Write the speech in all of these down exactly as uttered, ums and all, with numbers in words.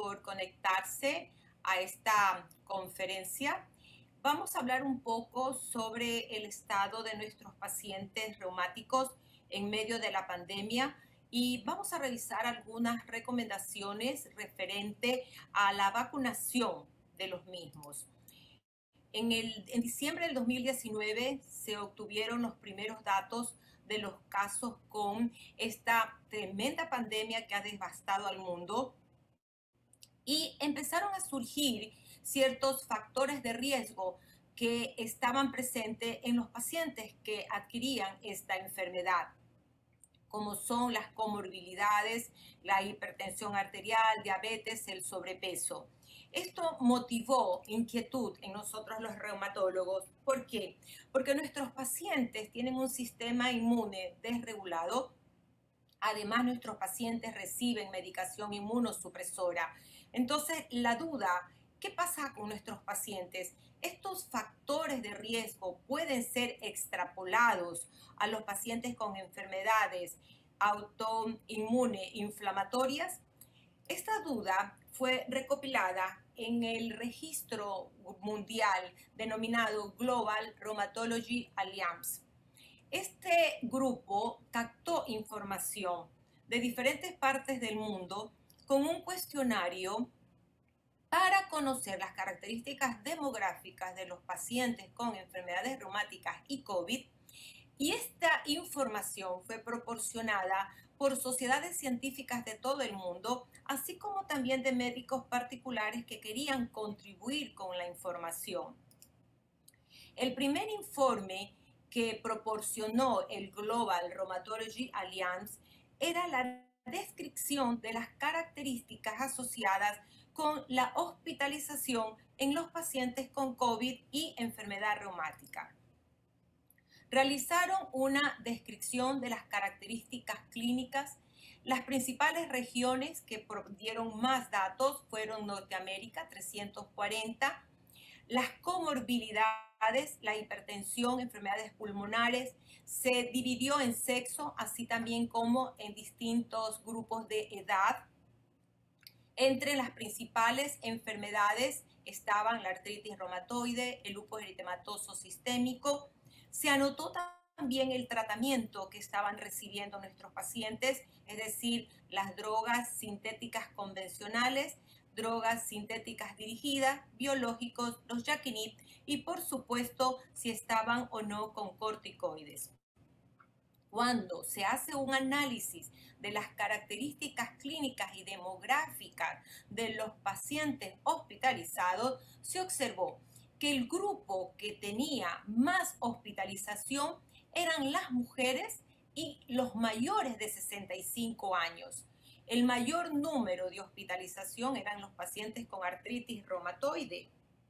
por conectarse a esta conferencia. Vamos a hablar un poco sobre el estado de nuestros pacientes reumáticos en medio de la pandemia y vamos a revisar algunas recomendaciones referente a la vacunación de los mismos. En, el, en diciembre del dos mil diecinueve se obtuvieron los primeros datos de los casos con esta tremenda pandemia que ha devastado al mundo y empezaron a surgir ciertos factores de riesgo que estaban presentes en los pacientes que adquirían esta enfermedad, como son las comorbilidades, la hipertensión arterial, diabetes, el sobrepeso. Esto motivó inquietud en nosotros los reumatólogos. ¿Por qué? Porque nuestros pacientes tienen un sistema inmune desregulado. Además, nuestros pacientes reciben medicación inmunosupresora. Entonces, la duda, ¿qué pasa con nuestros pacientes? Estos factores de riesgo pueden ser extrapolados a los pacientes con enfermedades autoinmunes inflamatorias. Esta duda fue recopilada en el registro mundial denominado Global Rheumatology Alliance. Este grupo captó información de diferentes partes del mundo con un cuestionario para conocer las características demográficas de los pacientes con enfermedades reumáticas y COVID. Y esta información fue proporcionada por sociedades científicas de todo el mundo, así como también de médicos particulares que querían contribuir con la información. El primer informe que proporcionó el Global Rheumatology Alliance era la descripción de las características asociadas con la hospitalización en los pacientes con COVID y enfermedad reumática. Realizaron una descripción de las características clínicas. Las principales regiones que dieron más datos fueron Norteamérica, trescientos cuarenta, las comorbilidades, la hipertensión, enfermedades pulmonares, se dividió en sexo, así también como en distintos grupos de edad. Entre las principales enfermedades estaban la artritis reumatoide, el lupus eritematoso sistémico. Se anotó también el tratamiento que estaban recibiendo nuestros pacientes, es decir, las drogas sintéticas convencionales, drogas sintéticas dirigidas, biológicos, los Jakafi y por supuesto si estaban o no con corticoides. Cuando se hace un análisis de las características clínicas y demográficas de los pacientes hospitalizados, se observó que el grupo que tenía más hospitalización eran las mujeres y los mayores de sesenta y cinco años. El mayor número de hospitalización eran los pacientes con artritis reumatoide,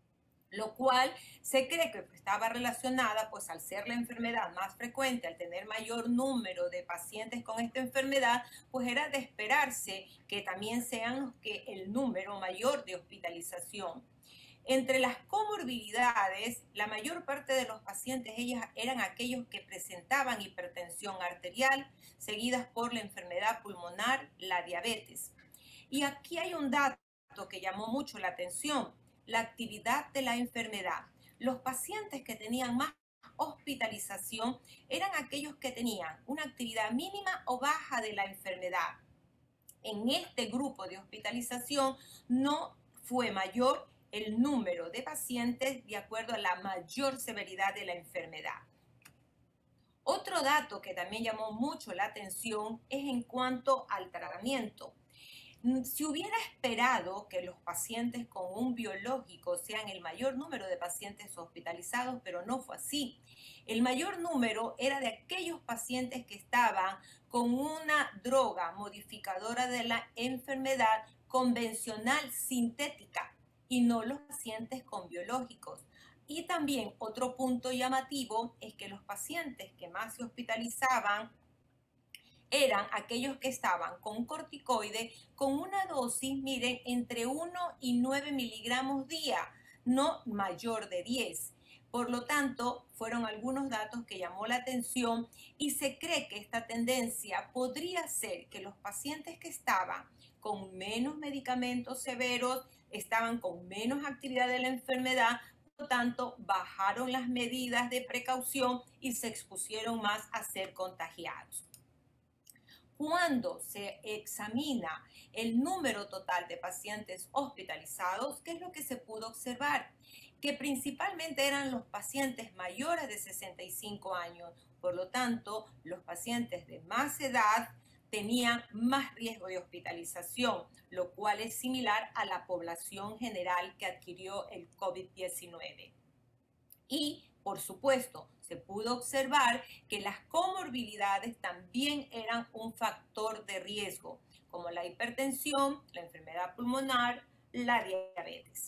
lo cual se cree que estaba relacionada, pues al ser la enfermedad más frecuente, al tener mayor número de pacientes con esta enfermedad, pues era de esperarse que también sean los que el número mayor de hospitalización. Entre las comorbilidades, la mayor parte de los pacientes ellas eran aquellos que presentaban hipertensión arterial, seguidas por la enfermedad pulmonar, la diabetes. Y aquí hay un dato que llamó mucho la atención, la actividad de la enfermedad. Los pacientes que tenían más hospitalización eran aquellos que tenían una actividad mínima o baja de la enfermedad. En este grupo de hospitalización no fue mayor el número de pacientes de acuerdo a la mayor severidad de la enfermedad. Otro dato que también llamó mucho la atención es en cuanto al tratamiento. Si hubiera esperado que los pacientes con un biológico sean el mayor número de pacientes hospitalizados, pero no fue así. El mayor número era de aquellos pacientes que estaban con una droga modificadora de la enfermedad convencional sintética y no los pacientes con biológicos. Y también otro punto llamativo es que los pacientes que más se hospitalizaban eran aquellos que estaban con corticoide con una dosis, miren, entre uno y nueve miligramos día, no mayor de diez. Por lo tanto, fueron algunos datos que llamó la atención y se cree que esta tendencia podría ser que los pacientes que estaban con menos medicamentos severos, estaban con menos actividad de la enfermedad, por lo tanto, bajaron las medidas de precaución y se expusieron más a ser contagiados. Cuando se examina el número total de pacientes hospitalizados, ¿qué es lo que se pudo observar? Que principalmente eran los pacientes mayores de sesenta y cinco años. Por lo tanto, los pacientes de más edad tenían más riesgo de hospitalización, lo cual es similar a la población general que adquirió el COVID diecinueve. Y, por supuesto, se pudo observar que las comorbilidades también eran un factor de riesgo, como la hipertensión, la enfermedad pulmonar, la diabetes.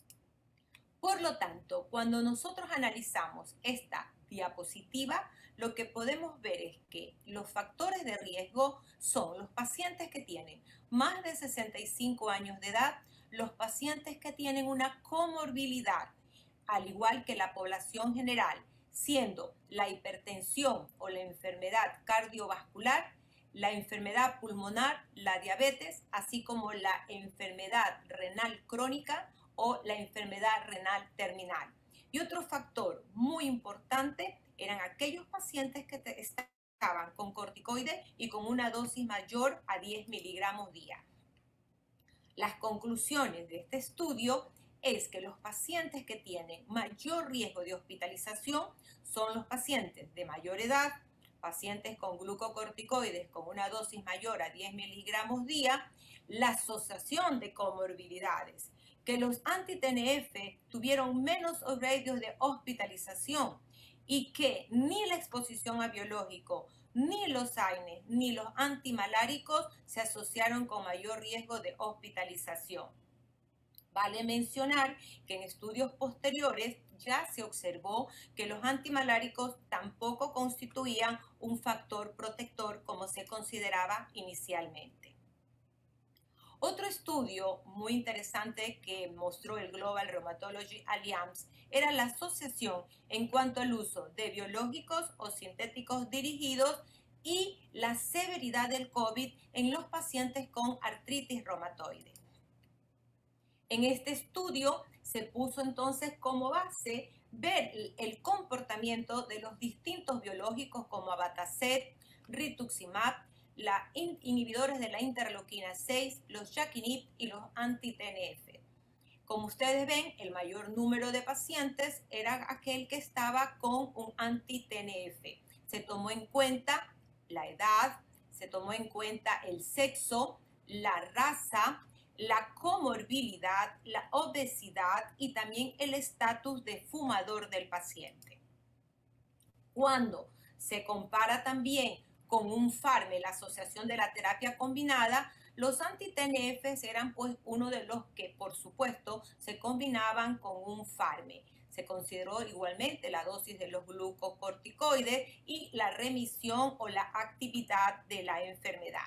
Por lo tanto, cuando nosotros analizamos esta diapositiva, lo que podemos ver es que los factores de riesgo son los pacientes que tienen más de sesenta y cinco años de edad, los pacientes que tienen una comorbilidad, al igual que la población general, siendo la hipertensión o la enfermedad cardiovascular, la enfermedad pulmonar, la diabetes, así como la enfermedad renal crónica o la enfermedad renal terminal. Y otro factor muy importante eran aquellos pacientes que estaban con corticoides y con una dosis mayor a diez miligramos día. Las conclusiones de este estudio es que los pacientes que tienen mayor riesgo de hospitalización son los pacientes de mayor edad, pacientes con glucocorticoides con una dosis mayor a diez miligramos día, la asociación de comorbilidades, que los anti-T N F tuvieron menos radios de hospitalización y que ni la exposición a biológico, ni los AINES, ni los antimaláricos se asociaron con mayor riesgo de hospitalización. Vale mencionar que en estudios posteriores ya se observó que los antimaláricos tampoco constituían un factor protector como se consideraba inicialmente. Otro estudio muy interesante que mostró el Global Rheumatology Alliance era la asociación en cuanto al uso de biológicos o sintéticos dirigidos y la severidad del COVID en los pacientes con artritis reumatoide. En este estudio se puso entonces como base ver el comportamiento de los distintos biológicos como abatacept, rituximab, los inhibidores de la interleuquina seis, los JAK-inhib y los anti-T N F. Como ustedes ven, el mayor número de pacientes era aquel que estaba con un anti-T N F. Se tomó en cuenta la edad, se tomó en cuenta el sexo, la raza, la comorbilidad, la obesidad y también el estatus de fumador del paciente. Cuando se compara también con un FARME, la asociación de la terapia combinada, los anti-T N F eran pues uno de los que por supuesto se combinaban con un FARME. Se consideró igualmente la dosis de los glucocorticoides y la remisión o la actividad de la enfermedad.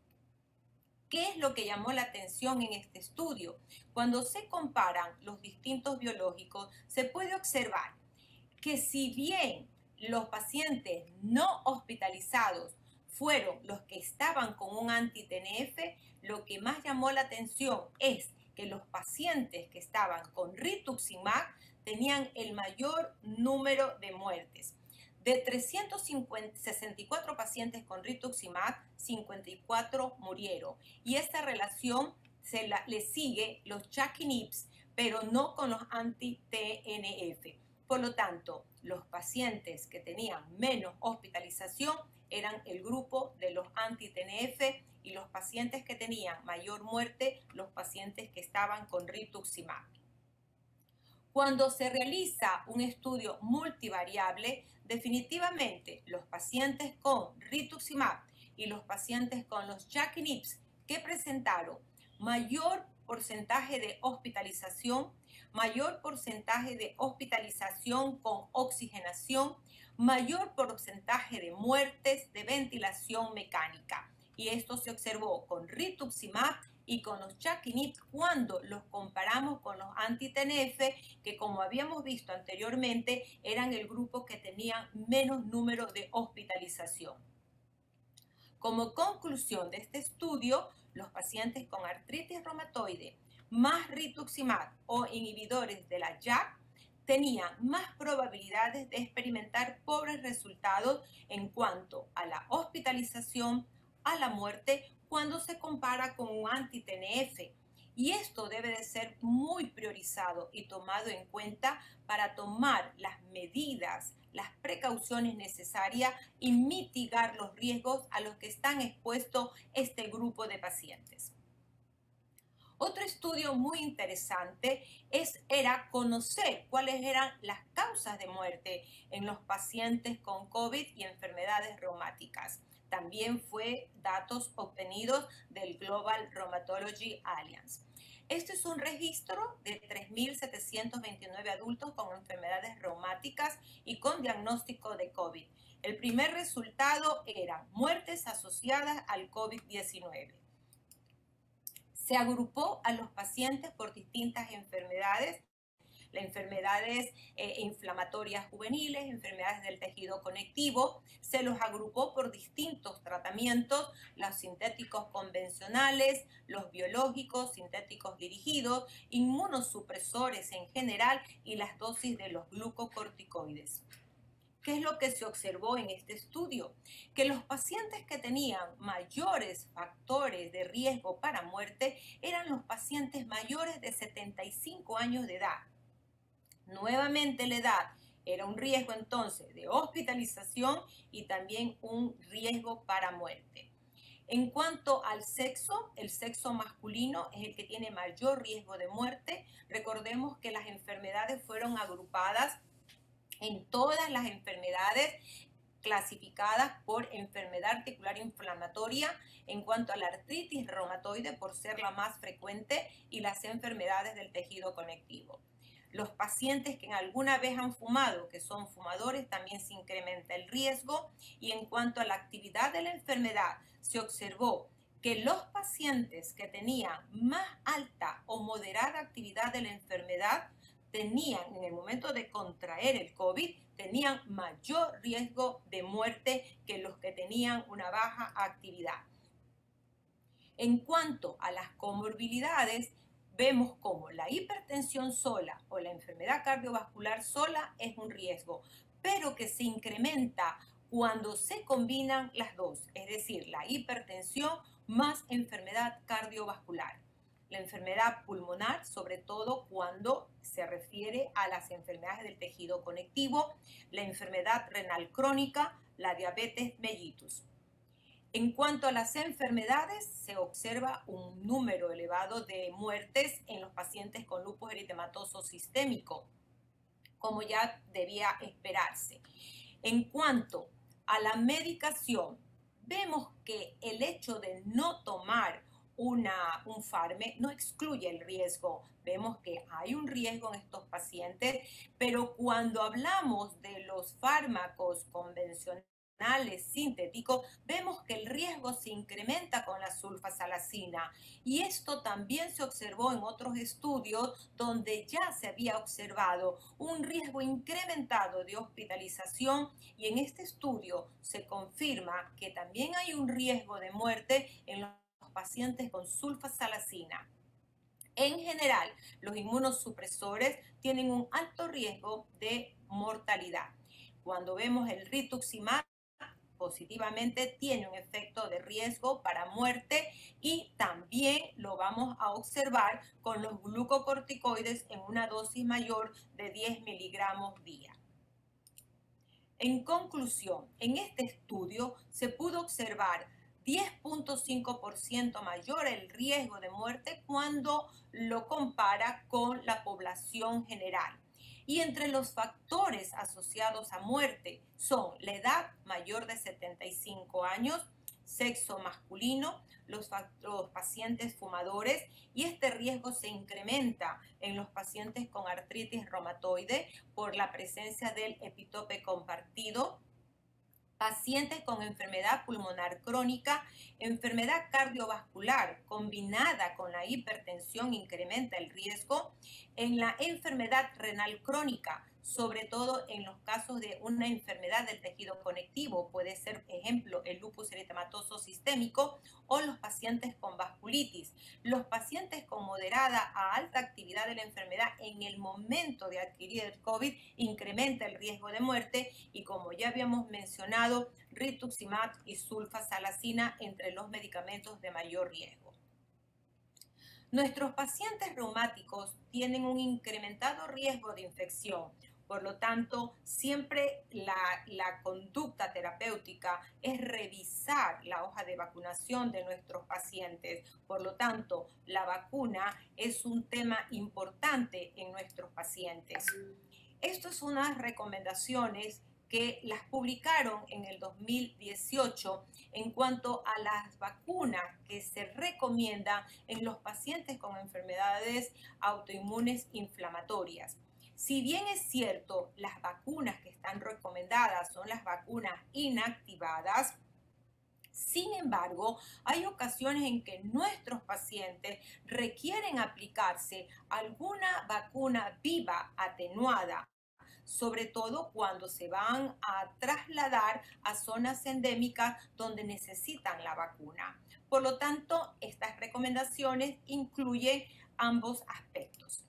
¿Qué es lo que llamó la atención en este estudio? Cuando se comparan los distintos biológicos, se puede observar que si bien los pacientes no hospitalizados fueron los que estaban con un anti-T N F, lo que más llamó la atención es que los pacientes que estaban con rituximab tenían el mayor número de muertes. De trescientos sesenta y cuatro pacientes con rituximab, cincuenta y cuatro murieron. Y esta relación se la, le sigue los JAK-inhibs, pero no con los anti-T N F. Por lo tanto, los pacientes que tenían menos hospitalización eran el grupo de los anti-T N F y los pacientes que tenían mayor muerte, los pacientes que estaban con rituximab. Cuando se realiza un estudio multivariable, definitivamente los pacientes con rituximab y los pacientes con los JAK-inhibs que presentaron mayor porcentaje de hospitalización, mayor porcentaje de hospitalización con oxigenación, mayor porcentaje de muertes de ventilación mecánica. Y esto se observó con rituximab y con los JAK-inhib cuando los comparamos con los anti-T N F, que como habíamos visto anteriormente, eran el grupo que tenían menos número de hospitalización. Como conclusión de este estudio, los pacientes con artritis reumatoide más rituximab o inhibidores de la J A K tenían más probabilidades de experimentar pobres resultados en cuanto a la hospitalización, a la muerte, cuando se compara con un anti-T N F. Y esto debe de ser muy priorizado y tomado en cuenta para tomar las medidas, las precauciones necesarias y mitigar los riesgos a los que están expuestos este grupo de pacientes. Otro estudio muy interesante es, era conocer cuáles eran las causas de muerte en los pacientes con COVID y enfermedades reumáticas. También fue datos obtenidos del Global Rheumatology Alliance. Este es un registro de tres mil setecientos veintinueve adultos con enfermedades reumáticas y con diagnóstico de COVID. El primer resultado era muertes asociadas al COVID diecinueve. Se agrupó a los pacientes por distintas enfermedades, las enfermedades eh, inflamatorias juveniles, enfermedades del tejido conectivo. Se los agrupó por distintos tratamientos, los sintéticos convencionales, los biológicos, sintéticos dirigidos, inmunosupresores en general y las dosis de los glucocorticoides. ¿Qué es lo que se observó en este estudio? Que los pacientes que tenían mayores factores de riesgo para muerte eran los pacientes mayores de setenta y cinco años de edad. Nuevamente la edad era un riesgo entonces de hospitalización y también un riesgo para muerte. En cuanto al sexo, el sexo masculino es el que tiene mayor riesgo de muerte. Recordemos que las enfermedades fueron agrupadas en todas las enfermedades clasificadas por enfermedad articular inflamatoria, en cuanto a la artritis reumatoide por ser la más frecuente y las enfermedades del tejido conectivo. Los pacientes que en alguna vez han fumado, que son fumadores, también se incrementa el riesgo. Y en cuanto a la actividad de la enfermedad, se observó que los pacientes que tenían más alta o moderada actividad de la enfermedad tenían, en el momento de contraer el COVID, tenían mayor riesgo de muerte que los que tenían una baja actividad. En cuanto a las comorbilidades, vemos como la hipertensión sola o la enfermedad cardiovascular sola es un riesgo, pero que se incrementa cuando se combinan las dos, es decir, la hipertensión más enfermedad cardiovascular. La enfermedad pulmonar, sobre todo cuando se refiere a las enfermedades del tejido conectivo, la enfermedad renal crónica, la diabetes mellitus. En cuanto a las enfermedades, se observa un número elevado de muertes en los pacientes con lupus eritematoso sistémico, como ya debía esperarse. En cuanto a la medicación, vemos que el hecho de no tomar Una, un fármaco no excluye el riesgo. Vemos que hay un riesgo en estos pacientes, pero cuando hablamos de los fármacos convencionales sintéticos, vemos que el riesgo se incrementa con la sulfasalacina. Y esto también se observó en otros estudios donde ya se había observado un riesgo incrementado de hospitalización, y en este estudio se confirma que también hay un riesgo de muerte en los pacientes con sulfasalacina. En general, los inmunosupresores tienen un alto riesgo de mortalidad. Cuando vemos el rituximab, positivamente tiene un efecto de riesgo para muerte, y también lo vamos a observar con los glucocorticoides en una dosis mayor de diez miligramos día. En conclusión, en este estudio se pudo observar diez punto cinco por ciento mayor el riesgo de muerte cuando lo compara con la población general. Y entre los factores asociados a muerte son la edad mayor de setenta y cinco años, sexo masculino, los, los pacientes fumadores, y este riesgo se incrementa en los pacientes con artritis reumatoide por la presencia del epitope compartido, pacientes con enfermedad pulmonar crónica, enfermedad cardiovascular combinada con la hipertensión incrementa el riesgo. En la enfermedad renal crónica sobre todo en los casos de una enfermedad del tejido conectivo, puede ser, ejemplo, el lupus eritematoso sistémico o los pacientes con vasculitis. Los pacientes con moderada a alta actividad de la enfermedad en el momento de adquirir el COVID incrementa el riesgo de muerte y, como ya habíamos mencionado, rituximab y sulfasalazina entre los medicamentos de mayor riesgo. Nuestros pacientes reumáticos tienen un incrementado riesgo de infección. Por lo tanto, siempre la, la conducta terapéutica es revisar la hoja de vacunación de nuestros pacientes. Por lo tanto, la vacuna es un tema importante en nuestros pacientes. Estas son unas recomendaciones que las publicaron en el dos mil dieciocho en cuanto a las vacunas que se recomiendan en los pacientes con enfermedades autoinmunes inflamatorias. Si bien es cierto, las vacunas que están recomendadas son las vacunas inactivadas, sin embargo, hay ocasiones en que nuestros pacientes requieren aplicarse alguna vacuna viva atenuada, sobre todo cuando se van a trasladar a zonas endémicas donde necesitan la vacuna. Por lo tanto, estas recomendaciones incluyen ambos aspectos.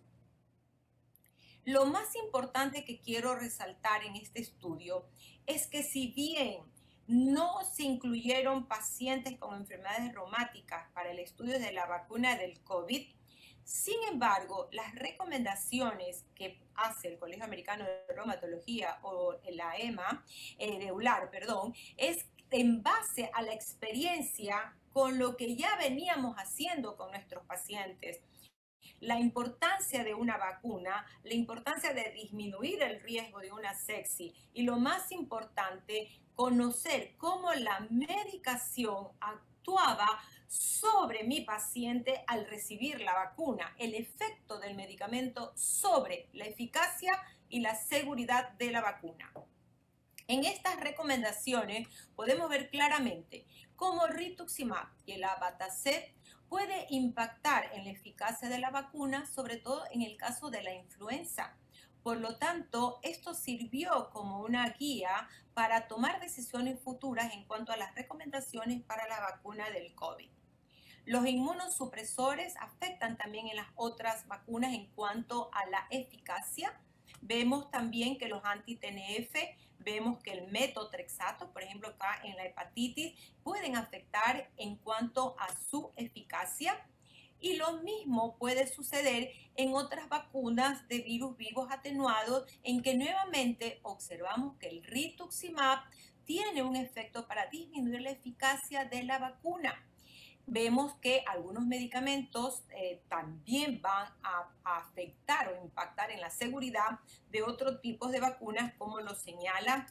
Lo más importante que quiero resaltar en este estudio es que, si bien no se incluyeron pacientes con enfermedades reumáticas para el estudio de la vacuna del COVID, sin embargo, las recomendaciones que hace el Colegio Americano de Reumatología o la E M A, eh, de EULAR, perdón, es en base a la experiencia con lo que ya veníamos haciendo con nuestros pacientes. La importancia de una vacuna, la importancia de disminuir el riesgo de una sepsis y, lo más importante, conocer cómo la medicación actuaba sobre mi paciente al recibir la vacuna, el efecto del medicamento sobre la eficacia y la seguridad de la vacuna. En estas recomendaciones podemos ver claramente cómo el rituximab y el abatacept puede impactar en la eficacia de la vacuna, sobre todo en el caso de la influenza. Por lo tanto, esto sirvió como una guía para tomar decisiones futuras en cuanto a las recomendaciones para la vacuna del COVID. Los inmunosupresores afectan también en las otras vacunas en cuanto a la eficacia. Vemos también que los anti-T N F, vemos que el metotrexato, por ejemplo acá en la hepatitis, pueden afectar en cuanto a su eficacia. Y lo mismo puede suceder en otras vacunas de virus vivos atenuados, en que nuevamente observamos que el rituximab tiene un efecto para disminuir la eficacia de la vacuna. Vemos que algunos medicamentos eh, también van a, a afectar o impactar en la seguridad de otros tipos de vacunas, como lo señala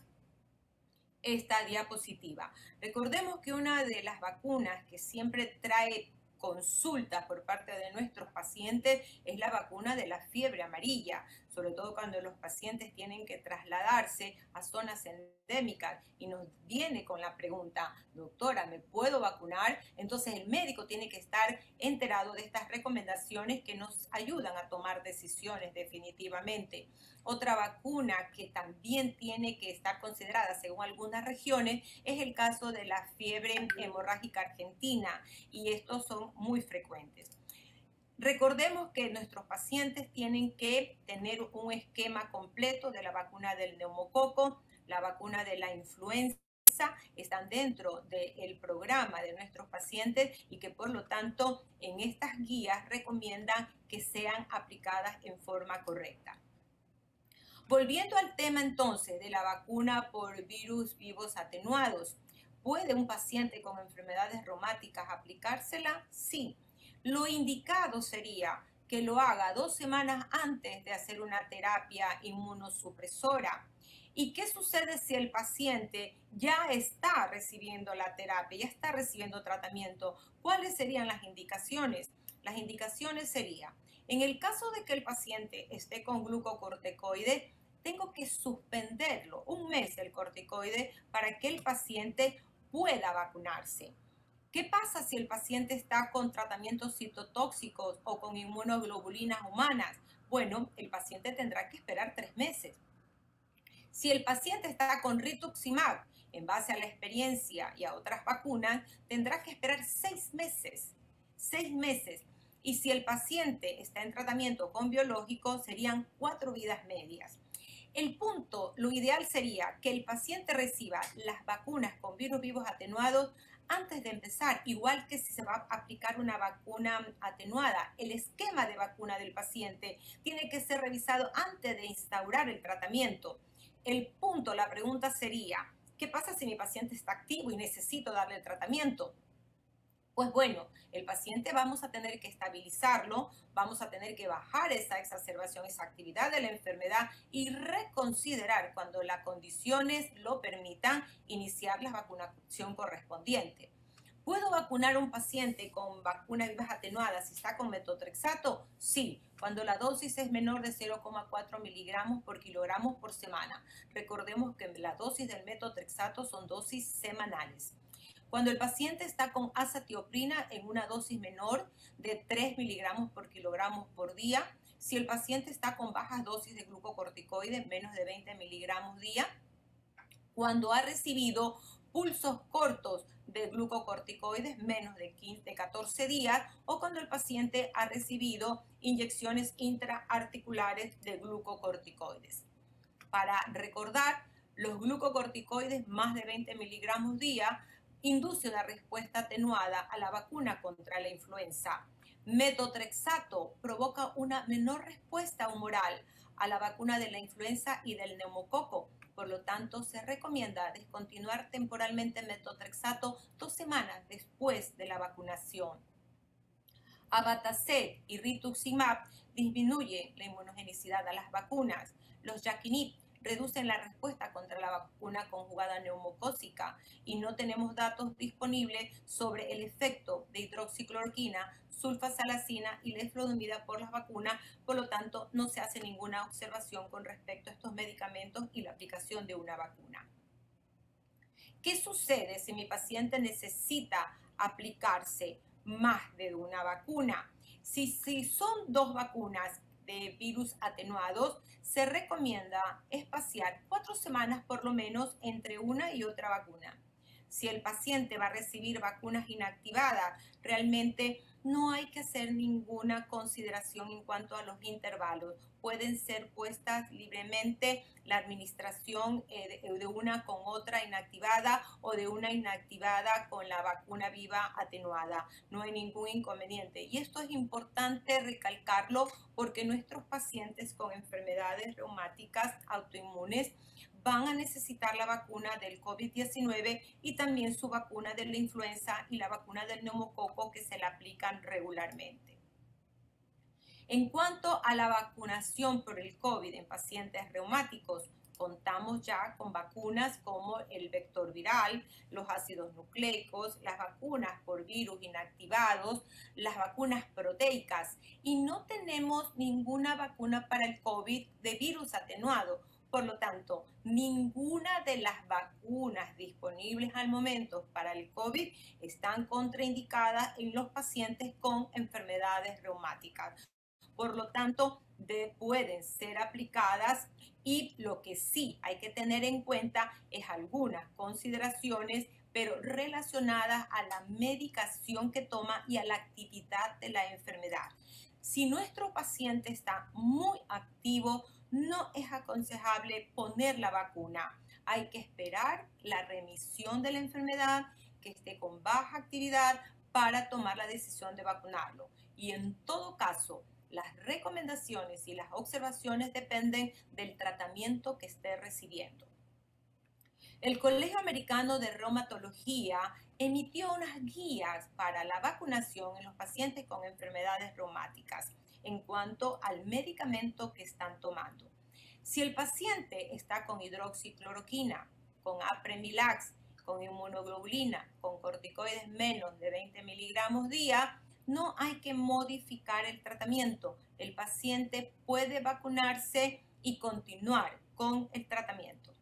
esta diapositiva. Recordemos que una de las vacunas que siempre trae consultas por parte de nuestros pacientes es la vacuna de la fiebre amarilla, sobre todo cuando los pacientes tienen que trasladarse a zonas endémicas y nos viene con la pregunta: doctora, ¿me puedo vacunar? Entonces el médico tiene que estar enterado de estas recomendaciones que nos ayudan a tomar decisiones definitivamente. Otra vacuna que también tiene que estar considerada según algunas regiones es el caso de la fiebre hemorrágica argentina, y estos son muy frecuentes. Recordemos que nuestros pacientes tienen que tener un esquema completo de la vacuna del neumococo, la vacuna de la influenza, están dentro del programa de nuestros pacientes y que por lo tanto en estas guías recomiendan que sean aplicadas en forma correcta. Volviendo al tema entonces de la vacuna por virus vivos atenuados, ¿puede un paciente con enfermedades reumáticas aplicársela? Sí. Lo indicado sería que lo haga dos semanas antes de hacer una terapia inmunosupresora. ¿Y qué sucede si el paciente ya está recibiendo la terapia, ya está recibiendo tratamiento? ¿Cuáles serían las indicaciones? Las indicaciones serían, en el caso de que el paciente esté con glucocorticoides, tengo que suspenderlo un mes el corticoide para que el paciente pueda vacunarse. ¿Qué pasa si el paciente está con tratamientos citotóxicos o con inmunoglobulinas humanas? Bueno, el paciente tendrá que esperar tres meses. Si el paciente está con rituximab, en base a la experiencia y a otras vacunas, tendrá que esperar seis meses. Seis meses. Y si el paciente está en tratamiento con biológicos, serían cuatro vidas medias. El punto, lo ideal sería que el paciente reciba las vacunas con virus vivos atenuados antes de empezar, igual que si se va a aplicar una vacuna atenuada. El esquema de vacuna del paciente tiene que ser revisado antes de instaurar el tratamiento. El punto, la pregunta sería, ¿qué pasa si mi paciente está activo y necesito darle el tratamiento? Pues bueno, el paciente vamos a tener que estabilizarlo, vamos a tener que bajar esa exacerbación, esa actividad de la enfermedad y reconsiderar cuando las condiciones lo permitan iniciar la vacunación correspondiente. ¿Puedo vacunar a un paciente con vacunas vivas atenuadas si está con metotrexato? Sí, cuando la dosis es menor de cero coma cuatro miligramos por kilogramo por semana. Recordemos que la dosis del metotrexato son dosis semanales. Cuando el paciente está con azatioprina en una dosis menor de tres miligramos por kilogramo por día, si el paciente está con bajas dosis de glucocorticoides, menos de veinte miligramos día, cuando ha recibido pulsos cortos de glucocorticoides menos de quince, de catorce días, o cuando el paciente ha recibido inyecciones intraarticulares de glucocorticoides. Para recordar, los glucocorticoides más de veinte miligramos día induce una respuesta atenuada a la vacuna contra la influenza. Metotrexato provoca una menor respuesta humoral a la vacuna de la influenza y del neumococo. Por lo tanto, se recomienda descontinuar temporalmente metotrexato dos semanas después de la vacunación. Abatacept y rituximab disminuyen la inmunogenicidad a las vacunas. Los yaquinib reducen la respuesta contra la vacuna conjugada neumocócica y no tenemos datos disponibles sobre el efecto de hidroxicloroquina, sulfasalacina y leflunomida por las vacunas, por lo tanto no se hace ninguna observación con respecto a estos medicamentos y la aplicación de una vacuna. ¿Qué sucede si mi paciente necesita aplicarse más de una vacuna? Si, si son dos vacunas de virus atenuados, se recomienda espaciar cuatro semanas por lo menos entre una y otra vacuna. Si el paciente va a recibir vacunas inactivadas, realmente no hay que hacer ninguna consideración en cuanto a los intervalos. Pueden ser puestas libremente la administración eh, de, de una con otra inactivada o de una inactivada con la vacuna viva atenuada. No hay ningún inconveniente. Y esto es importante recalcarlo porque nuestros pacientes con enfermedades reumáticas autoinmunes van a necesitar la vacuna del COVID diecinueve y también su vacuna de la influenza y la vacuna del neumococo que se le aplican regularmente. En cuanto a la vacunación por el COVID en pacientes reumáticos, contamos ya con vacunas como el vector viral, los ácidos nucleicos, las vacunas por virus inactivados, las vacunas proteicas y no tenemos ninguna vacuna para el COVID de virus atenuado. Por lo tanto, ninguna de las vacunas disponibles al momento para el COVID están contraindicadas en los pacientes con enfermedades reumáticas. Por lo tanto, de, pueden ser aplicadas y lo que sí hay que tener en cuenta es algunas consideraciones, pero relacionadas a la medicación que toma y a la actividad de la enfermedad. Si nuestro paciente está muy activo, no es aconsejable poner la vacuna. Hay que esperar la remisión de la enfermedad, que esté con baja actividad para tomar la decisión de vacunarlo. Y en todo caso, las recomendaciones y las observaciones dependen del tratamiento que esté recibiendo. El Colegio Americano de Reumatología emitió unas guías para la vacunación en los pacientes con enfermedades reumáticas en cuanto al medicamento que están tomando. Si el paciente está con hidroxicloroquina, con apremilax, con inmunoglobulina, con corticoides menos de veinte miligramos día, no hay que modificar el tratamiento. El paciente puede vacunarse y continuar con el tratamiento.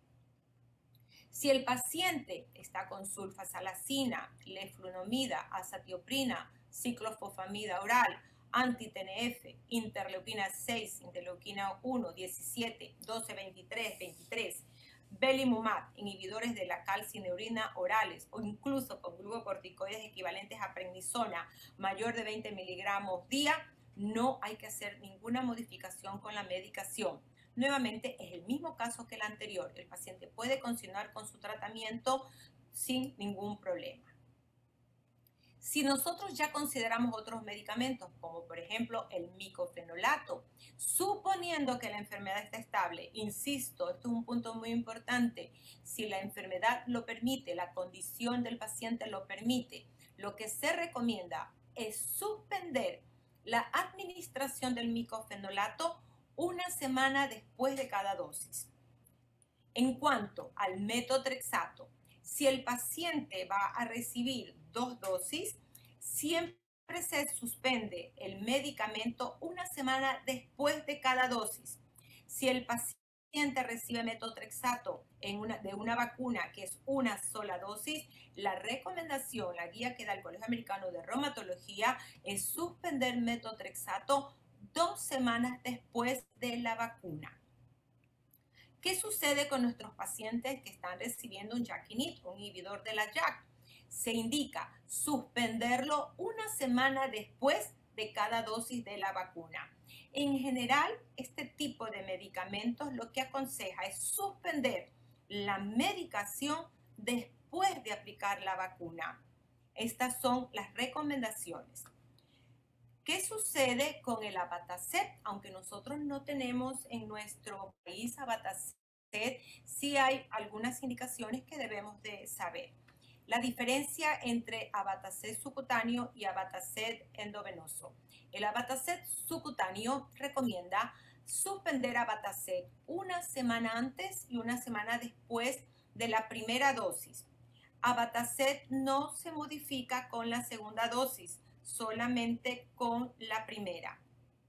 Si el paciente está con sulfasalacina, leflunomida, azatioprina, ciclofosfamida oral, anti-T N F, interleuquina seis, interleuquina uno, diecisiete, doce, veintitrés, veintitrés, Belimumab, inhibidores de la calcineurina orales o incluso con glucocorticoides equivalentes a prednisona mayor de veinte miligramos día, no hay que hacer ninguna modificación con la medicación. Nuevamente es el mismo caso que el anterior. El paciente puede continuar con su tratamiento sin ningún problema. Si nosotros ya consideramos otros medicamentos, como por ejemplo el micofenolato, suponiendo que la enfermedad está estable, insisto, esto es un punto muy importante, si la enfermedad lo permite, la condición del paciente lo permite, lo que se recomienda es suspender la administración del micofenolato una semana después de cada dosis. En cuanto al metotrexato, si el paciente va a recibir dos dosis, siempre se suspende el medicamento una semana después de cada dosis. Si el paciente recibe metotrexato en una, de una vacuna que es una sola dosis, la recomendación, la guía que da el Colegio Americano de Reumatología es suspender metotrexato dos semanas después de la vacuna. ¿Qué sucede con nuestros pacientes que están recibiendo un JAK inhibitor, un inhibidor de la JAK? Se indica suspenderlo una semana después de cada dosis de la vacuna. En general, este tipo de medicamentos lo que aconseja es suspender la medicación después de aplicar la vacuna. Estas son las recomendaciones. ¿Qué sucede con el abatacept? Aunque nosotros no tenemos en nuestro país abatacept, sí hay algunas indicaciones que debemos de saber. La diferencia entre abatacept subcutáneo y abatacept endovenoso. El abatacept subcutáneo recomienda suspender abatacept una semana antes y una semana después de la primera dosis. Abatacept no se modifica con la segunda dosis, solamente con la primera.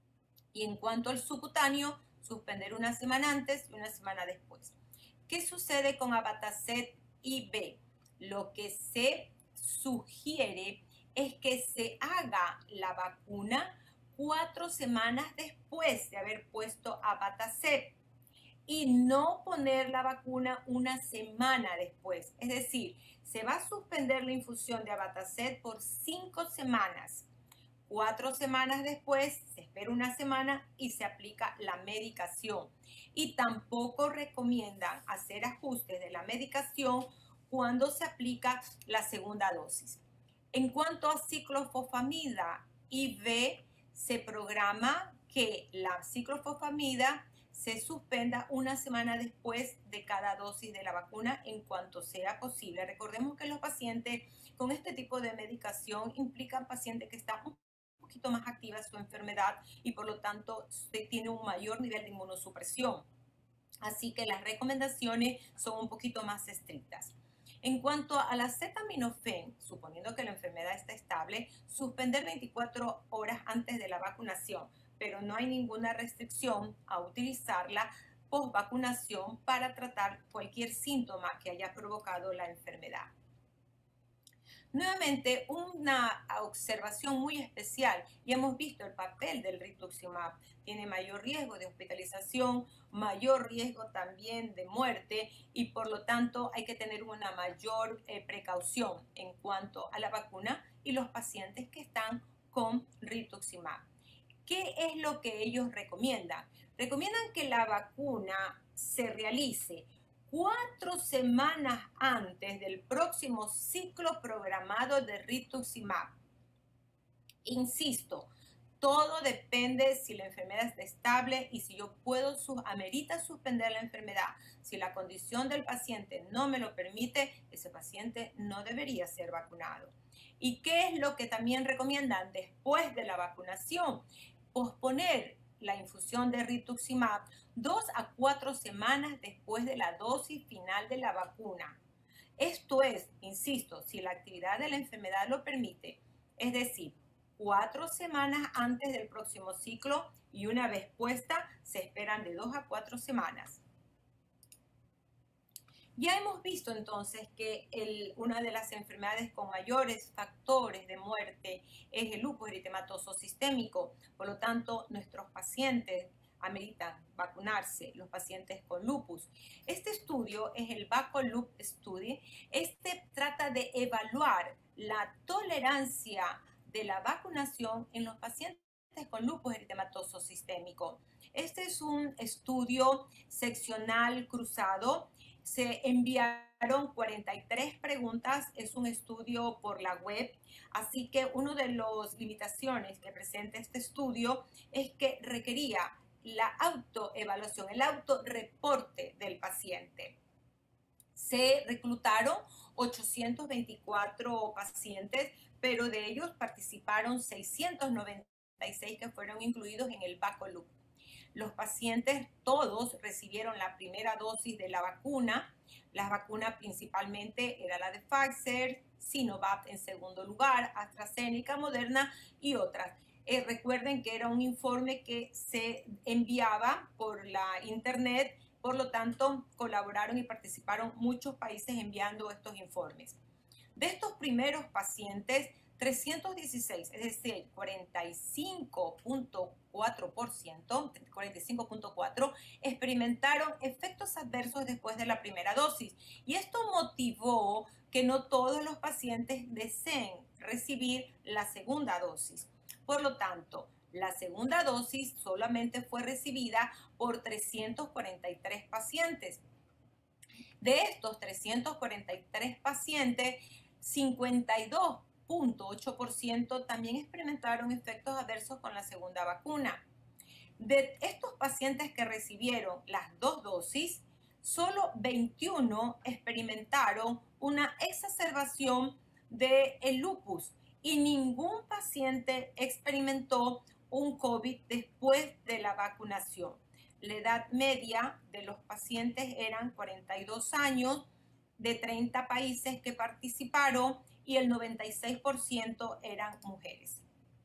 Y en cuanto al subcutáneo, suspender una semana antes y una semana después. ¿Qué sucede con abatacept I B? Lo que se sugiere es que se haga la vacuna cuatro semanas después de haber puesto abatacept y no poner la vacuna una semana después. Es decir, se va a suspender la infusión de abatacept por cinco semanas. Cuatro semanas después, se espera una semana y se aplica la medicación. Y tampoco recomiendan hacer ajustes de la medicación cuando se aplica la segunda dosis. En cuanto a ciclofosfamida I V, se programa que la ciclofosfamida se suspenda una semana después de cada dosis de la vacuna en cuanto sea posible. Recordemos que los pacientes con este tipo de medicación implican pacientes que están un poquito más activa su enfermedad y por lo tanto se tiene un mayor nivel de inmunosupresión. Así que las recomendaciones son un poquito más estrictas. En cuanto a la acetaminofén, suponiendo que la enfermedad está estable, suspender veinticuatro horas antes de la vacunación, pero no hay ninguna restricción a utilizarla post vacunación para tratar cualquier síntoma que haya provocado la enfermedad. Nuevamente, una observación muy especial, y hemos visto el papel del rituximab, tiene mayor riesgo de hospitalización, mayor riesgo también de muerte y por lo tanto hay que tener una mayor eh, precaución en cuanto a la vacuna y los pacientes que están con rituximab. ¿Qué es lo que ellos recomiendan? Recomiendan que la vacuna se realice cuatro semanas antes del próximo ciclo programado de rituximab. Insisto, todo depende si la enfermedad está estable y si yo puedo, amerita suspender la enfermedad. Si la condición del paciente no me lo permite, ese paciente no debería ser vacunado. ¿Y qué es lo que también recomiendan después de la vacunación? Posponer la infusión de rituximab dos a cuatro semanas después de la dosis final de la vacuna. Esto es, insisto, si la actividad de la enfermedad lo permite, es decir, cuatro semanas antes del próximo ciclo y una vez puesta se esperan de dos a cuatro semanas. Ya hemos visto entonces que el, una de las enfermedades con mayores factores de muerte es el lupus eritematoso sistémico. Por lo tanto, nuestros pacientes ameritan vacunarse los pacientes con lupus. Este estudio es el VacoLup Study. Este trata de evaluar la tolerancia de la vacunación en los pacientes con lupus eritematoso sistémico. Este es un estudio seccional cruzado. Se enviaron cuarenta y tres preguntas, es un estudio por la web, así que una de las limitaciones que presenta este estudio es que requería la autoevaluación, el autorreporte del paciente. Se reclutaron ochocientos veinticuatro pacientes, pero de ellos participaron seiscientos noventa y seis que fueron incluidos en el VacoLup. Los pacientes todos recibieron la primera dosis de la vacuna. La vacuna principalmente era la de Pfizer, Sinovac en segundo lugar, AstraZeneca, Moderna y otras. Eh, recuerden que era un informe que se enviaba por la internet, por lo tanto colaboraron y participaron muchos países enviando estos informes. De estos primeros pacientes, trescientos dieciséis, es decir, cuarenta y cinco punto cuatro por ciento, cuarenta y cinco punto cuatro por ciento, experimentaron efectos adversos después de la primera dosis. Y esto motivó que no todos los pacientes deseen recibir la segunda dosis. Por lo tanto, la segunda dosis solamente fue recibida por trescientos cuarenta y tres pacientes. De estos trescientos cuarenta y tres pacientes, cincuenta y dos punto ocho por ciento también experimentaron efectos adversos con la segunda vacuna. De estos pacientes que recibieron las dos dosis, solo veintiuno experimentaron una exacerbación del lupus y ningún paciente experimentó un COVID después de la vacunación. La edad media de los pacientes eran cuarenta y dos años, de treinta países que participaron, y el noventa y seis por ciento eran mujeres.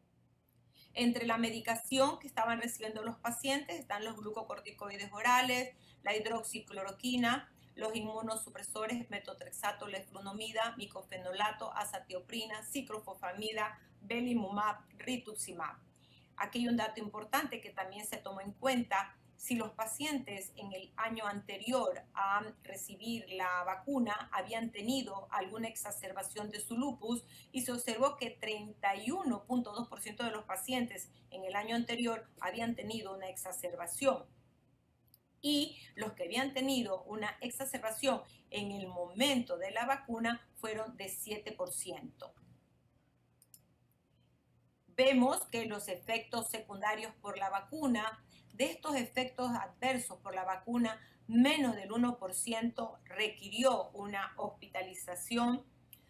Entre la medicación que estaban recibiendo los pacientes están los glucocorticoides orales, la hidroxicloroquina, los inmunosupresores metotrexato, leflunomida, micofenolato, azatioprina, ciclofosfamida, belimumab, rituximab. Aquí hay un dato importante que también se tomó en cuenta. Si los pacientes en el año anterior a recibir la vacuna habían tenido alguna exacerbación de su lupus, y se observó que treinta y uno punto dos por ciento de los pacientes en el año anterior habían tenido una exacerbación, y los que habían tenido una exacerbación en el momento de la vacuna fueron de siete por ciento. Vemos que los efectos secundarios por la vacuna, de estos efectos adversos por la vacuna, menos del uno por ciento requirió una hospitalización,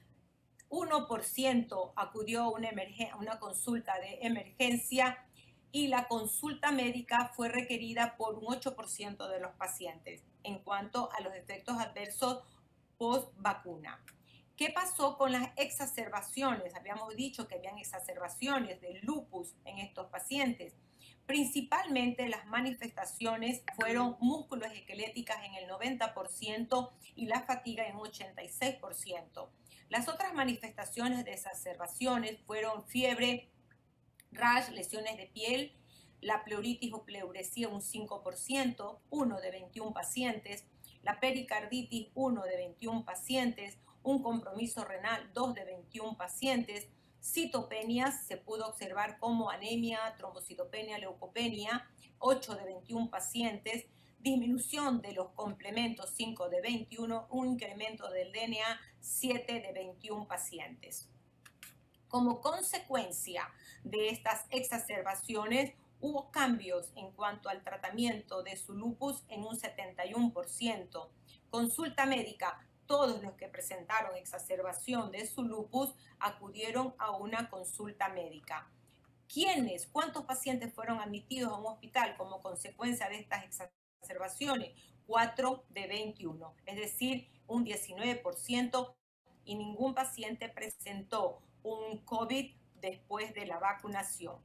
uno por ciento acudió a una, una consulta de emergencia, y la consulta médica fue requerida por un ocho por ciento de los pacientes en cuanto a los efectos adversos post vacuna. ¿Qué pasó con las exacerbaciones? Habíamos dicho que habían exacerbaciones de lupus en estos pacientes. Principalmente las manifestaciones fueron musculoesqueléticas en el noventa por ciento y la fatiga en un ochenta y seis por ciento. Las otras manifestaciones de exacerbaciones fueron fiebre, rash, lesiones de piel, la pleuritis o pleuresía un cinco por ciento, uno de veintiún pacientes, la pericarditis uno de veintiún pacientes, un compromiso renal dos de veintiún pacientes, citopenias se pudo observar como anemia, trombocitopenia, leucopenia, ocho de veintiún pacientes, disminución de los complementos cinco de veintiuno, un incremento del D N A siete de veintiún pacientes. Como consecuencia de estas exacerbaciones, hubo cambios en cuanto al tratamiento de su lupus en un setenta y uno por ciento. Consulta médica: todos los que presentaron exacerbación de su lupus acudieron a una consulta médica. ¿Quiénes? ¿Cuántos pacientes fueron admitidos a un hospital como consecuencia de estas exacerbaciones? cuatro de veintiuno, es decir, un diecinueve por ciento, y ningún paciente presentó un COVID después de la vacunación.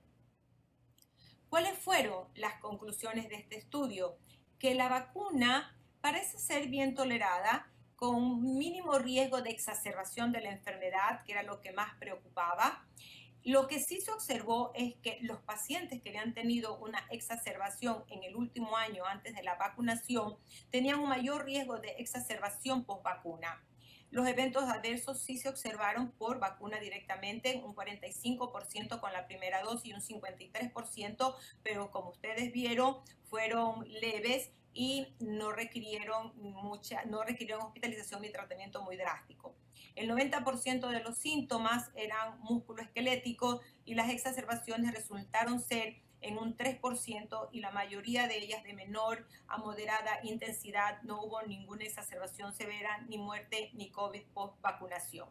¿Cuáles fueron las conclusiones de este estudio? Que la vacuna parece ser bien tolerada, con un mínimo riesgo de exacerbación de la enfermedad, que era lo que más preocupaba. Lo que sí se observó es que los pacientes que habían tenido una exacerbación en el último año antes de la vacunación tenían un mayor riesgo de exacerbación post vacuna. Los eventos adversos sí se observaron por vacuna directamente, un cuarenta y cinco por ciento con la primera dosis y un cincuenta y tres por ciento, pero como ustedes vieron, fueron leves y no requirieron mucha, no requirieron hospitalización ni tratamiento muy drástico. El noventa por ciento de los síntomas eran musculoesqueléticos y las exacerbaciones resultaron ser en un tres por ciento y la mayoría de ellas de menor a moderada intensidad. No hubo ninguna exacerbación severa, ni muerte, ni COVID post vacunación.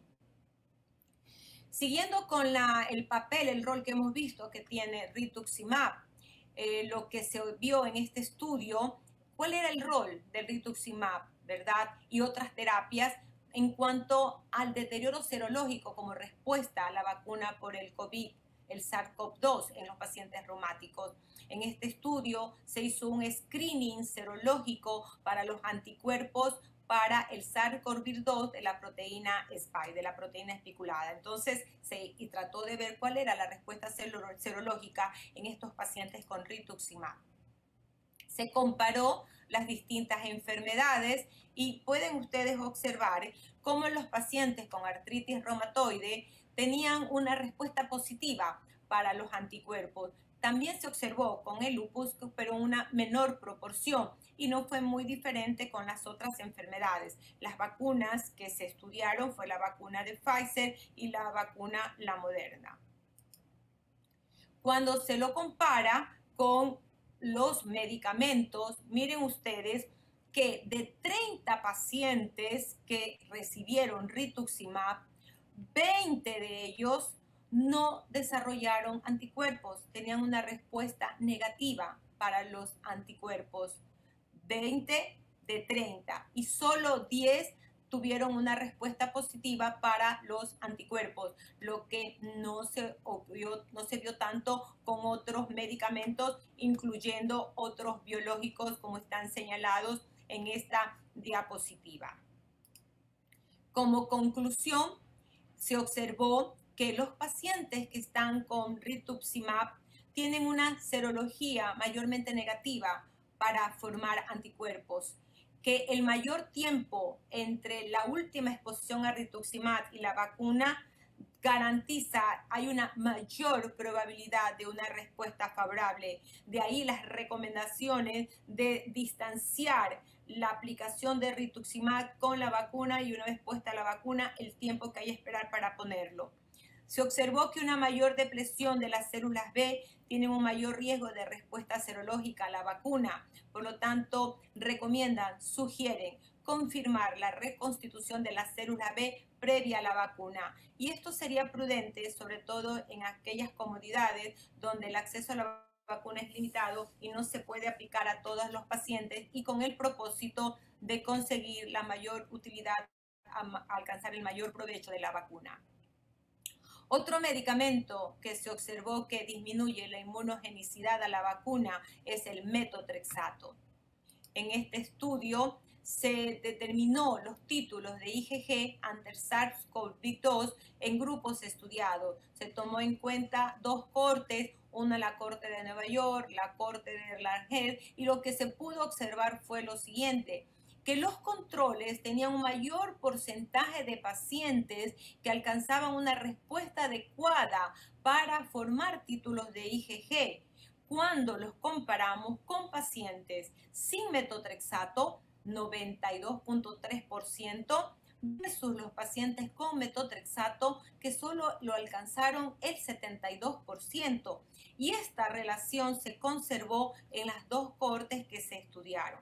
Siguiendo con la, el papel, el rol que hemos visto que tiene rituximab, eh, lo que se vio en este estudio, ¿cuál era el rol del rituximab, verdad? Y otras terapias en cuanto al deterioro serológico como respuesta a la vacuna por el COVID, el SARS CoV dos en los pacientes reumáticos. En este estudio se hizo un screening serológico para los anticuerpos para el SARS CoV dos de la proteína Spike, de la proteína espiculada. Entonces, se y trató de ver cuál era la respuesta serológica en estos pacientes con rituximab. Se comparó las distintas enfermedades y pueden ustedes observar cómo los pacientes con artritis reumatoide tenían una respuesta positiva para los anticuerpos. También se observó con el lupus, pero en una menor proporción y no fue muy diferente con las otras enfermedades. Las vacunas que se estudiaron fue la vacuna de Pfizer y la vacuna la Moderna. Cuando se lo compara con los medicamentos, miren ustedes que de treinta pacientes que recibieron rituximab, veinte de ellos no desarrollaron anticuerpos, tenían una respuesta negativa para los anticuerpos. veinte de treinta y solo diez tuvieron una respuesta positiva para los anticuerpos, lo que no se vio, no se vio tanto con otros medicamentos, incluyendo otros biológicos como están señalados en esta diapositiva. Como conclusión, se observó que los pacientes que están con rituximab tienen una serología mayormente negativa para formar anticuerpos, que el mayor tiempo entre la última exposición a rituximab y la vacuna garantiza, hay una mayor probabilidad de una respuesta favorable. De ahí las recomendaciones de distanciar la aplicación de rituximab con la vacuna y una vez puesta la vacuna, el tiempo que hay que esperar para ponerlo. Se observó que una mayor depresión de las células B tiene un mayor riesgo de respuesta serológica a la vacuna. Por lo tanto, recomiendan, sugieren confirmar la reconstitución de las células B previa a la vacuna. Y esto sería prudente, sobre todo en aquellas comunidades donde el acceso a la vacuna es limitado y no se puede aplicar a todos los pacientes y con el propósito de conseguir la mayor utilidad, a alcanzar el mayor provecho de la vacuna. Otro medicamento que se observó que disminuye la inmunogenicidad a la vacuna es el metotrexato. En este estudio se determinó los títulos de I G G ante el SARS CoV dos en grupos estudiados. Se tomó en cuenta dos cortes, una la corte de Nueva York, la corte de Erlanger, y lo que se pudo observar fue lo siguiente: que los controles tenían un mayor porcentaje de pacientes que alcanzaban una respuesta adecuada para formar títulos de I G G cuando los comparamos con pacientes sin metotrexato, noventa y dos punto tres por ciento, versus los pacientes con metotrexato, que solo lo alcanzaron el setenta y dos por ciento. Y esta relación se conservó en las dos cohortes que se estudiaron.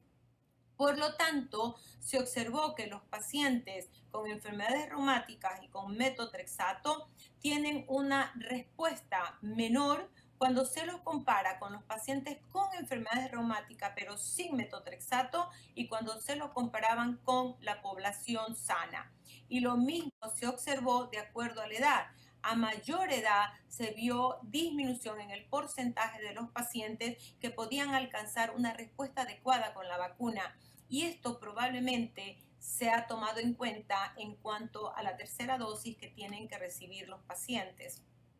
Por lo tanto, se observó que los pacientes con enfermedades reumáticas y con metotrexato tienen una respuesta menor cuando se los compara con los pacientes con enfermedades reumáticas pero sin metotrexato y cuando se lo comparaban con la población sana. Y lo mismo se observó de acuerdo a la edad. A mayor edad se vio disminución en el porcentaje de los pacientes que podían alcanzar una respuesta adecuada con la vacuna. Y esto probablemente se ha tomado en cuenta en cuanto a la tercera dosis que tienen que recibir los pacientes.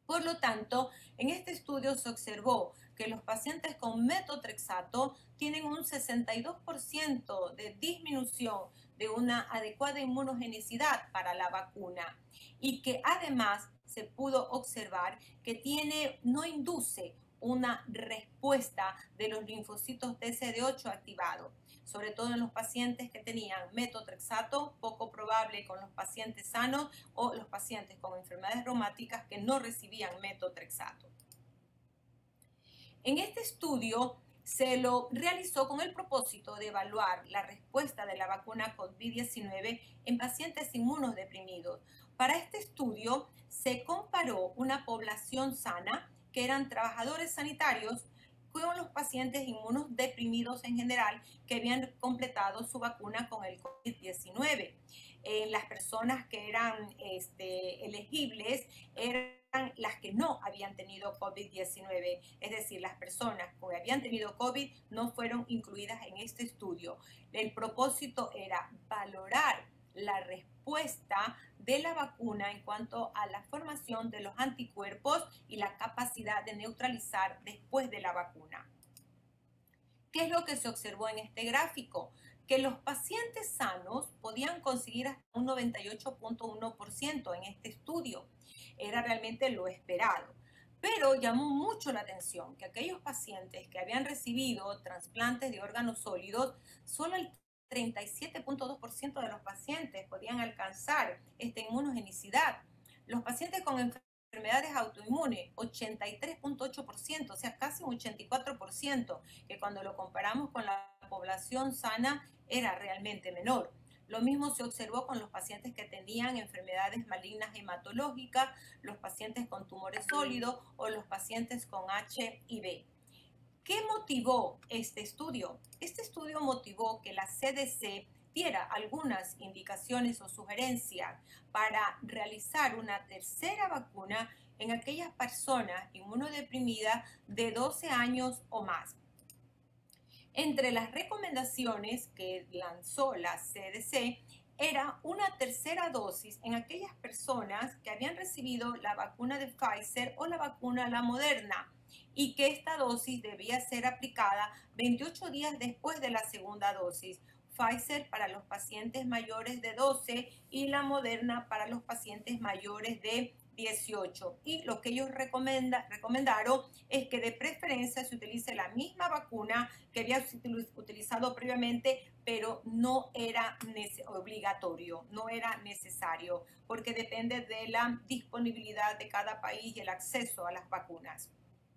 Por lo tanto, en este estudio se observó que los pacientes con metotrexato tienen un sesenta y dos por ciento de disminución de una adecuada inmunogenicidad para la vacuna y que además se pudo observar que tiene, no induce una respuesta de los linfocitos T C D ocho activados, sobre todo en los pacientes que tenían metotrexato, poco probable con los pacientes sanos o los pacientes con enfermedades reumáticas que no recibían metotrexato. En este estudio se lo realizó con el propósito de evaluar la respuesta de la vacuna COVID diecinueve en pacientes inmunodeprimidos. Para este estudio se comparó una población sana, que eran trabajadores sanitarios, con los pacientes inmunodeprimidos en general que habían completado su vacuna con el COVID diecinueve. Eh, las personas que eran este, elegibles eran las que no habían tenido COVID diecinueve, es decir, las personas que habían tenido COVID no fueron incluidas en este estudio. El propósito era valorar la respuesta de la vacuna en cuanto a la formación de los anticuerpos y la capacidad de neutralizar después de la vacuna. ¿Qué es lo que se observó en este gráfico? Que los pacientes sanos podían conseguir hasta un noventa y ocho punto uno por ciento en este estudio. Era realmente lo esperado. Pero llamó mucho la atención que aquellos pacientes que habían recibido trasplantes de órganos sólidos, solo el treinta y siete punto dos por ciento de los pacientes podían alcanzar esta inmunogenicidad. Los pacientes con enfermedades autoinmunes, ochenta y tres punto ocho por ciento, o sea, casi un ochenta y cuatro por ciento, que cuando lo comparamos con la población sana era realmente menor. Lo mismo se observó con los pacientes que tenían enfermedades malignas hematológicas, los pacientes con tumores sólidos o los pacientes con H I V. ¿Qué motivó este estudio? Este estudio motivó que la C D C diera algunas indicaciones o sugerencias para realizar una tercera vacuna en aquellas personas inmunodeprimidas de doce años o más. Entre las recomendaciones que lanzó la C D C era una tercera dosis en aquellas personas que habían recibido la vacuna de Pfizer o la vacuna la Moderna, y que esta dosis debía ser aplicada veintiocho días después de la segunda dosis. Pfizer para los pacientes mayores de doce y la Moderna para los pacientes mayores de dieciocho. Y lo que ellos recomenda, recomendaron es que de preferencia se utilice la misma vacuna que había utilizado previamente, pero no era obligatorio, no era necesario, porque depende de la disponibilidad de cada país y el acceso a las vacunas.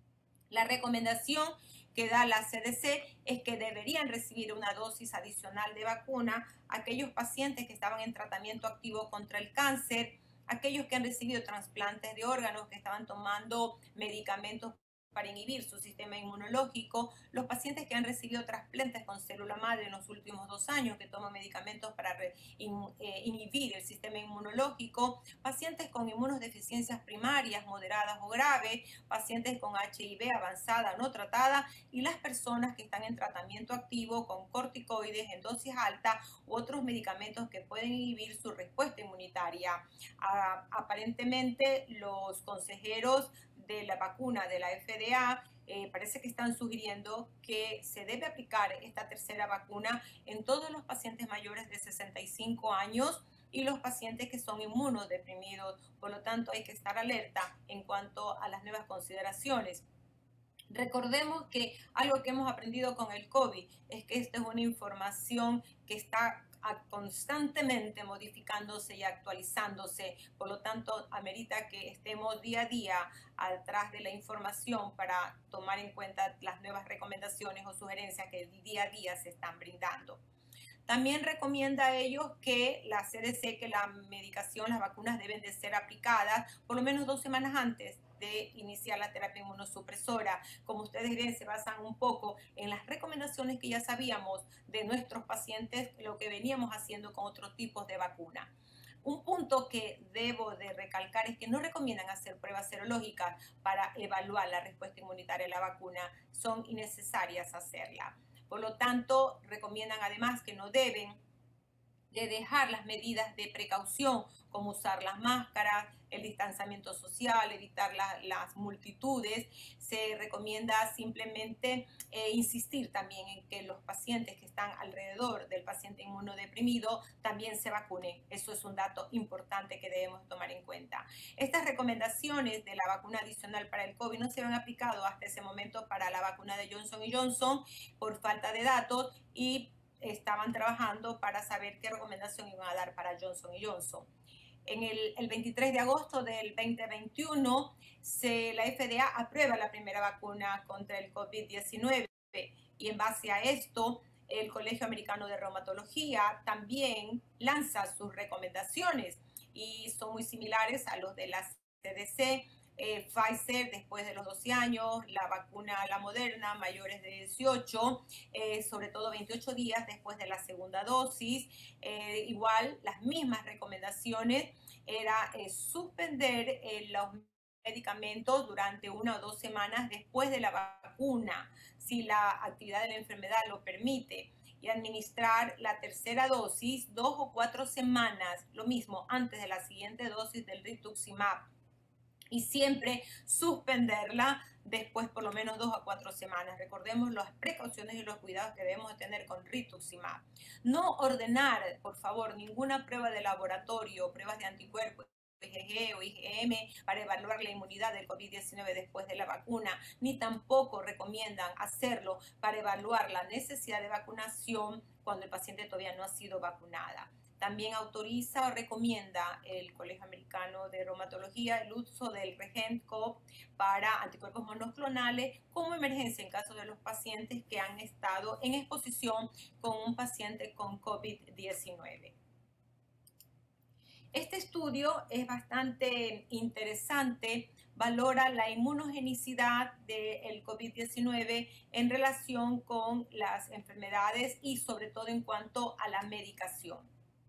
La recomendación que da la C D C es que deberían recibir una dosis adicional de vacuna aquellos pacientes que estaban en tratamiento activo contra el cáncer, aquellos que han recibido trasplantes de órganos, que estaban tomando medicamentos para inhibir su sistema inmunológico, los pacientes que han recibido trasplantes con célula madre en los últimos dos años, que toman medicamentos para re, in, eh, inhibir el sistema inmunológico, pacientes con inmunodeficiencias primarias, moderadas o graves, pacientes con H I V avanzada no tratada y las personas que están en tratamiento activo con corticoides en dosis alta u otros medicamentos que pueden inhibir su respuesta inmunitaria. Ah, aparentemente los consejeros de la vacuna de la F D A eh, parece que están sugiriendo que se debe aplicar esta tercera vacuna en todos los pacientes mayores de sesenta y cinco años y los pacientes que son inmunodeprimidos. Por lo tanto, hay que estar alerta en cuanto a las nuevas consideraciones. Recordemos que algo que hemos aprendido con el COVID es que esta es una información que está constantemente modificándose y actualizándose, por lo tanto amerita que estemos día a día atrás de la información para tomar en cuenta las nuevas recomendaciones o sugerencias que día a día se están brindando. También recomienda a ellos que la C D C, que la medicación, las vacunas deben de ser aplicadas por lo menos dos semanas antes de iniciar la terapia inmunosupresora. Como ustedes ven, se basan un poco en las recomendaciones que ya sabíamos de nuestros pacientes, lo que veníamos haciendo con otros tipos de vacuna. Un punto que debo de recalcar es que no recomiendan hacer pruebas serológicas para evaluar la respuesta inmunitaria a la vacuna. Son innecesarias hacerla. Por lo tanto, recomiendan además que no deben de dejar las medidas de precaución, como usar las máscaras, el distanciamiento social, evitar la, las multitudes. Se recomienda simplemente eh, insistir también en que los pacientes que están alrededor del paciente inmunodeprimido también se vacunen. Eso es un dato importante que debemos tomar en cuenta. Estas recomendaciones de la vacuna adicional para el COVID no se han aplicado hasta ese momento para la vacuna de Johnson y Johnson por falta de datos, y estaban trabajando para saber qué recomendación iban a dar para Johnson y Johnson. En el, el veintitrés de agosto del veinte veintiuno, se, la F D A aprueba la primera vacuna contra el COVID diecinueve, y en base a esto, el Colegio Americano de Reumatología también lanza sus recomendaciones y son muy similares a los de la C D C. Eh, Pfizer después de los doce años, la vacuna, la Moderna, mayores de dieciocho, eh, sobre todo veintiocho días después de la segunda dosis. Eh, igual, las mismas recomendaciones era eh, suspender eh, los medicamentos durante una o dos semanas después de la vacuna, si la actividad de la enfermedad lo permite, y administrar la tercera dosis dos o cuatro semanas, lo mismo, antes de la siguiente dosis del rituximab, y siempre suspenderla después por lo menos dos a cuatro semanas. Recordemos las precauciones y los cuidados que debemos tener con rituximab. No ordenar, por favor, ninguna prueba de laboratorio, pruebas de anticuerpos, I G G o I G M, para evaluar la inmunidad del COVID diecinueve después de la vacuna, ni tampoco recomiendan hacerlo para evaluar la necesidad de vacunación cuando el paciente todavía no ha sido vacunada. También autoriza o recomienda el Colegio Americano de Reumatología el uso del REGENT-COV para anticuerpos monoclonales como emergencia en caso de los pacientes que han estado en exposición con un paciente con COVID diecinueve. Este estudio es bastante interesante, valora la inmunogenicidad del COVID diecinueve en relación con las enfermedades y sobre todo en cuanto a la medicación.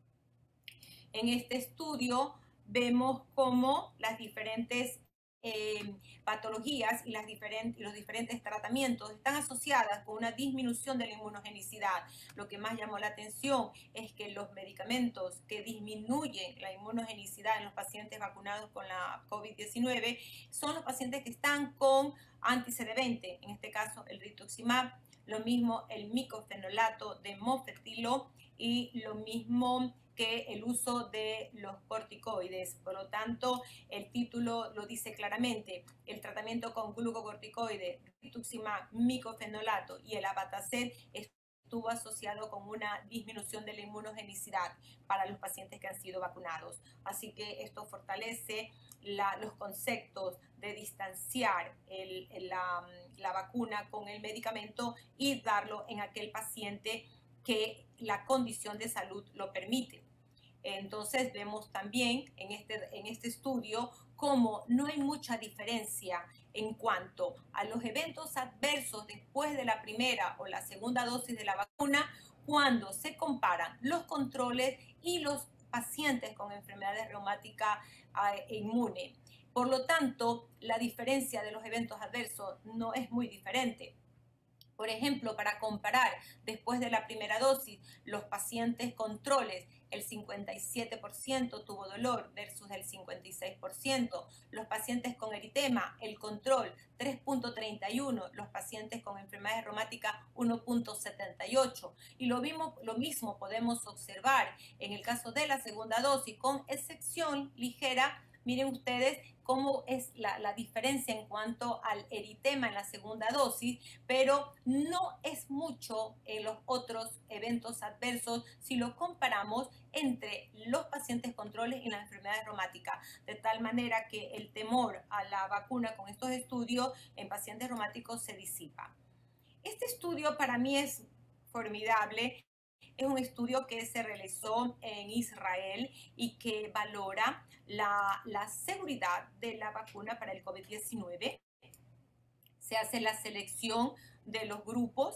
En este estudio vemos cómo las diferentes eh, patologías y las diferentes, los diferentes tratamientos están asociadas con una disminución de la inmunogenicidad. Lo que más llamó la atención es que los medicamentos que disminuyen la inmunogenicidad en los pacientes vacunados con la COVID diecinueve son los pacientes que están con anti C D veinte, en este caso el rituximab, lo mismo el micofenolato de mofetilo y lo mismo que el uso de los corticoides. Por lo tanto, el título lo dice claramente: el tratamiento con glucocorticoide, rituximab, micofenolato y el abatacept estuvo asociado con una disminución de la inmunogenicidad para los pacientes que han sido vacunados. Así que esto fortalece la, los conceptos de distanciar el, la, la vacuna con el medicamento y darlo en aquel paciente que la condición de salud lo permite. Entonces vemos también en este, en este estudio cómo no hay mucha diferencia en cuanto a los eventos adversos después de la primera o la segunda dosis de la vacuna cuando se comparan los controles y los pacientes con enfermedades reumáticas e inmune. Por lo tanto, la diferencia de los eventos adversos no es muy diferente. Por ejemplo, para comparar después de la primera dosis, los pacientes controles, el cincuenta y siete por ciento tuvo dolor versus el cincuenta y seis por ciento. Los pacientes con eritema, el control tres punto treinta y uno. Los pacientes con enfermedades reumáticas uno punto setenta y ocho. Y lo mismo, lo mismo podemos observar en el caso de la segunda dosis, con excepción ligera. Miren ustedes cómo es la, la diferencia en cuanto al eritema en la segunda dosis, pero no es mucho en los otros eventos adversos si lo comparamos entre los pacientes controles y las enfermedades reumáticas, de tal manera que el temor a la vacuna con estos estudios en pacientes reumáticos se disipa. Este estudio para mí es formidable. Es un estudio que se realizó en Israel y que valora la, la seguridad de la vacuna para el COVID diecinueve. Se hace la selección de los grupos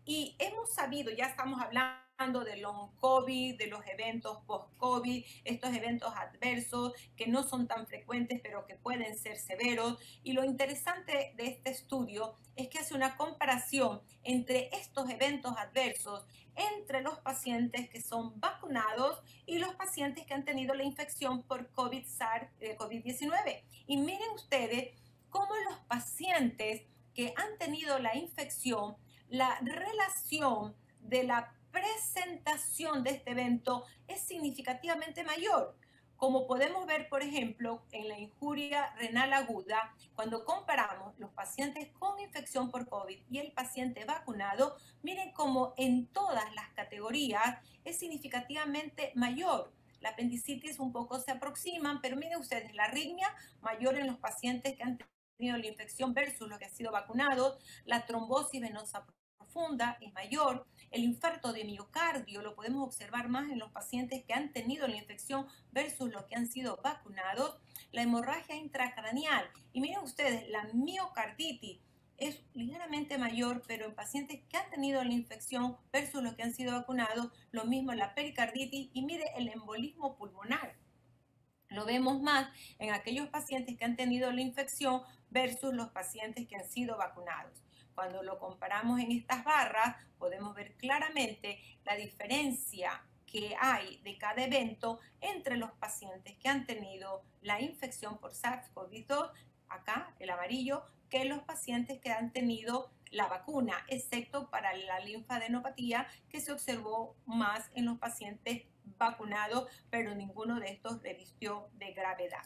Y hemos sabido, ya estamos hablando de long COVID, de los eventos post-COVID, estos eventos adversos que no son tan frecuentes, pero que pueden ser severos. Y lo interesante de este estudio es que hace una comparación entre estos eventos adversos entre los pacientes que son vacunados y los pacientes que han tenido la infección por COVID, SARS, eh, COVID diecinueve. Y miren ustedes cómo los pacientes que han tenido la infección, la relación de la presentación de este evento es significativamente mayor. Como podemos ver, por ejemplo, en la injuria renal aguda, cuando comparamos los pacientes con infección por COVID y el paciente vacunado, miren cómo en todas las categorías es significativamente mayor. La apendicitis un poco se aproximan, pero miren ustedes, la arritmia mayor en los pacientes que han tenido la infección versus los que han sido vacunados, la trombosis venosa profunda es mayor, el infarto de miocardio lo podemos observar más en los pacientes que han tenido la infección versus los que han sido vacunados, la hemorragia intracraneal, y miren ustedes, la miocarditis es ligeramente mayor, pero en pacientes que han tenido la infección versus los que han sido vacunados, lo mismo la pericarditis, y mire el embolismo pulmonar. Lo vemos más en aquellos pacientes que han tenido la infección versus los pacientes que han sido vacunados. Cuando lo comparamos en estas barras, podemos ver claramente la diferencia que hay de cada evento entre los pacientes que han tenido la infección por SARS CoV dos, acá el amarillo, que los pacientes que han tenido la vacuna, excepto para la linfadenopatía, que se observó más en los pacientes vacunados, pero ninguno de estos revistió de gravedad.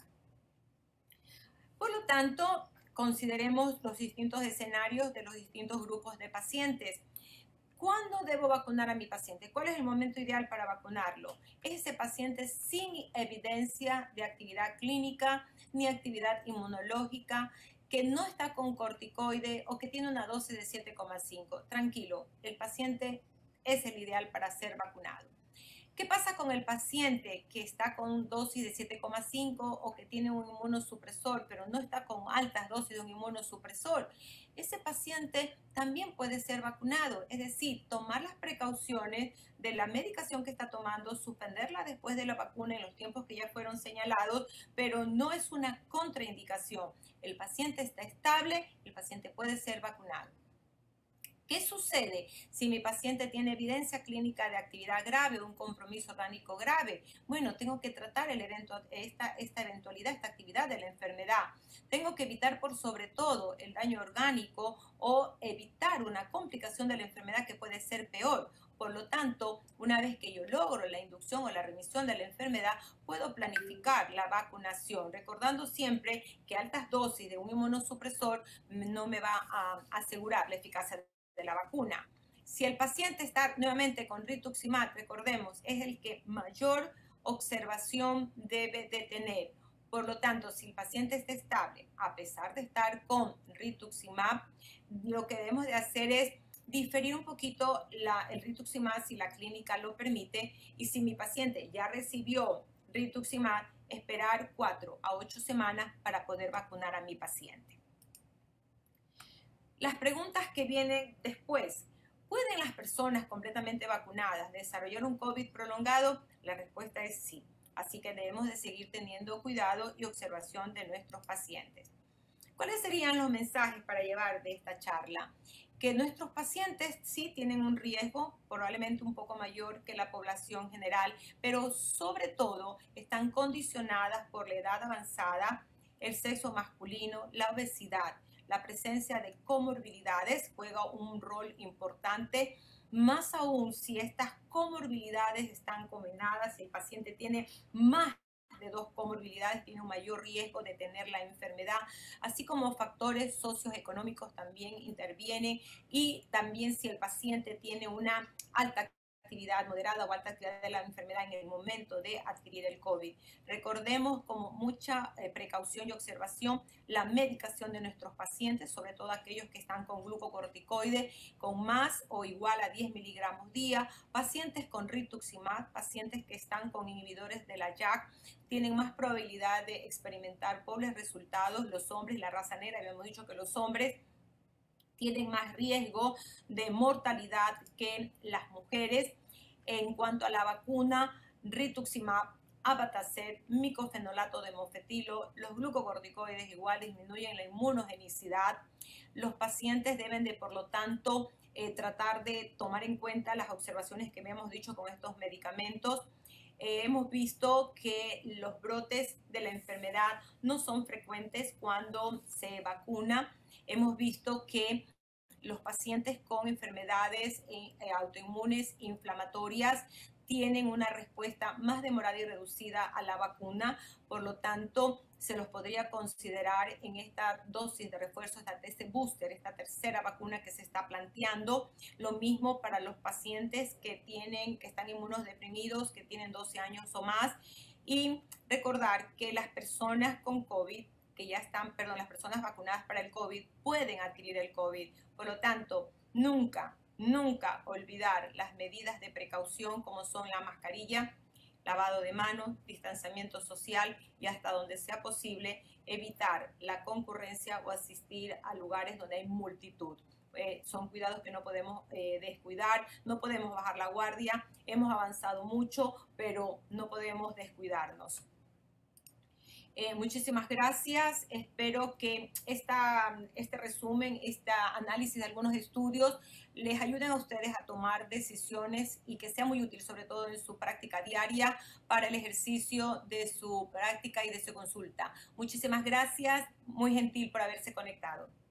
Por lo tanto, consideremos los distintos escenarios de los distintos grupos de pacientes. ¿Cuándo debo vacunar a mi paciente? ¿Cuál es el momento ideal para vacunarlo? Es ese paciente sin evidencia de actividad clínica ni actividad inmunológica, que no está con corticoide o que tiene una dosis de siete coma cinco. Tranquilo, el paciente es el ideal para ser vacunado. ¿Qué pasa con el paciente que está con dosis de siete coma cinco o que tiene un inmunosupresor, pero no está con altas dosis de un inmunosupresor? Ese paciente también puede ser vacunado, es decir, tomar las precauciones de la medicación que está tomando, suspenderla después de la vacuna en los tiempos que ya fueron señalados, pero no es una contraindicación. El paciente está estable, el paciente puede ser vacunado. ¿Qué sucede si mi paciente tiene evidencia clínica de actividad grave o un compromiso orgánico grave? Bueno, tengo que tratar el evento, esta, esta eventualidad, esta actividad de la enfermedad. Tengo que evitar por sobre todo el daño orgánico o evitar una complicación de la enfermedad que puede ser peor. Por lo tanto, una vez que yo logro la inducción o la remisión de la enfermedad, puedo planificar la vacunación, recordando siempre que altas dosis de un inmunosupresor no me va a asegurar la eficacia de la vacuna. Si el paciente está nuevamente con rituximab, recordemos, es el que mayor observación debe de tener. Por lo tanto, si el paciente está estable, a pesar de estar con rituximab, lo que debemos de hacer es diferir un poquito la, el rituximab si la clínica lo permite, y si mi paciente ya recibió rituximab, esperar cuatro a ocho semanas para poder vacunar a mi paciente. Las preguntas que vienen después: ¿pueden las personas completamente vacunadas desarrollar un COVID prolongado? La respuesta es sí. Así que debemos de seguir teniendo cuidado y observación de nuestros pacientes. ¿Cuáles serían los mensajes para llevar de esta charla? Que nuestros pacientes sí tienen un riesgo, probablemente un poco mayor que la población general, pero sobre todo están condicionadas por la edad avanzada, el sexo masculino, la obesidad. La presencia de comorbilidades juega un rol importante, más aún si estas comorbilidades están combinadas, si el paciente tiene más de dos comorbilidades, tiene un mayor riesgo de tener la enfermedad, así como factores socioeconómicos también intervienen, y también si el paciente tiene una alta actividad moderada o alta actividad de la enfermedad en el momento de adquirir el COVID. Recordemos como mucha eh, precaución y observación la medicación de nuestros pacientes, sobre todo aquellos que están con glucocorticoides con más o igual a diez miligramos día, pacientes con rituximab, pacientes que están con inhibidores de la J A K, tienen más probabilidad de experimentar pobres resultados. Los hombres, la raza negra, habíamos dicho que los hombres tienen más riesgo de mortalidad que las mujeres. En cuanto a la vacuna, rituximab, abatacept, micofenolato de mofetilo, los glucocorticoides igual disminuyen la inmunogenicidad. Los pacientes deben de, por lo tanto, eh, tratar de tomar en cuenta las observaciones que me hemos dicho con estos medicamentos. Eh, hemos visto que los brotes de la enfermedad no son frecuentes cuando se vacuna. Hemos visto que los pacientes con enfermedades eh, autoinmunes inflamatorias tienen una respuesta más demorada y reducida a la vacuna, por lo tanto se los podría considerar en esta dosis de refuerzo, esta, este booster, esta tercera vacuna que se está planteando. Lo mismo para los pacientes que tienen, que están inmunodeprimidos, que tienen doce años o más, y recordar que las personas con COVID que ya están, perdón, las personas vacunadas para el COVID pueden adquirir el COVID. Por lo tanto, nunca, nunca olvidar las medidas de precaución como son la mascarilla, lavado de manos, distanciamiento social y hasta donde sea posible evitar la concurrencia o asistir a lugares donde hay multitud. Eh, son cuidados que no podemos eh, descuidar, no podemos bajar la guardia, hemos avanzado mucho, pero no podemos descuidarnos. Eh, muchísimas gracias. Espero que esta, este resumen, este análisis de algunos estudios les ayuden a ustedes a tomar decisiones y que sea muy útil, sobre todo en su práctica diaria, para el ejercicio de su práctica y de su consulta. Muchísimas gracias. Muy gentil por haberse conectado.